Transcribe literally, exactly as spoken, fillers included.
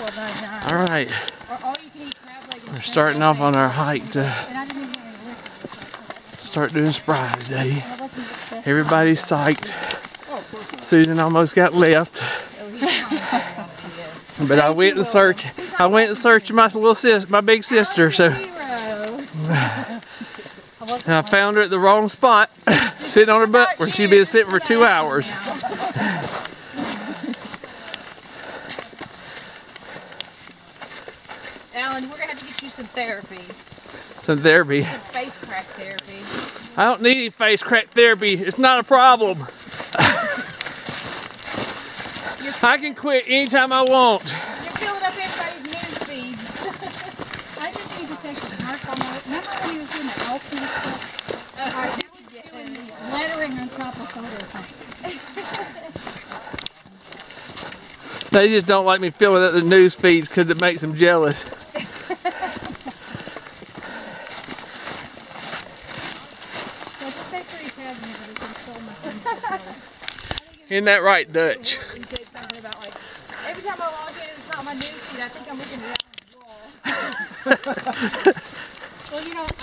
All right. We're starting off on our hike to start doing spry today. Everybody's psyched. Susan almost got left. But I went and searched. I went and searched my little sis, my big sister. So, and I found her at the wrong spot, sitting on her butt where she'd been sitting for two hours. Alan, we're gonna have to get you some therapy. Some therapy. Some face crack therapy. I don't need any face crack therapy. It's not a problem. I can quit anytime I want. You're filling up everybody's news feeds. I just need to take a mark on my. Remember when he was doing the elf and stuff? Uh, I was doing lettering on top of photos. They just don't like me filling up the news feeds because it makes them jealous. Isn't that right, Dutch? He said something about like, every time I log in, it's not my news feed. I think I'm looking at it on the wall. Well, you know.